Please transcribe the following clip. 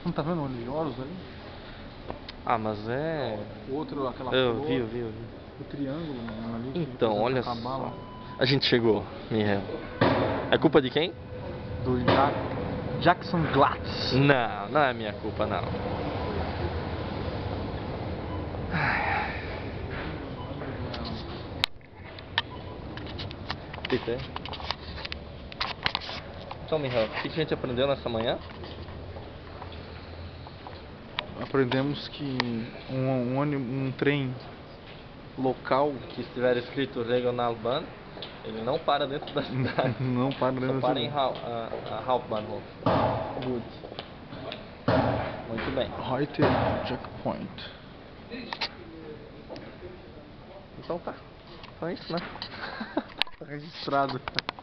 Você não tá vendo o Horus ali? Ah, mas é... O outro, aquela Eu flor, vi. o triângulo, mano, ali. que Então, olha representa a cabala. só. A gente chegou, Miel. É culpa de quem? Do Jackson Glatz. Não, não é minha culpa, não. Peter. Então, Miel, o que a gente aprendeu nessa manhã? Aprendemos que um trem local Que estiver escrito Regional Bahn, ele não para dentro da cidade. não para dentro Só da para em cidade. Hauptbahnhof. Good. Muito bem. Heute Checkpoint. Então tá. Então é isso, né? Tá registrado.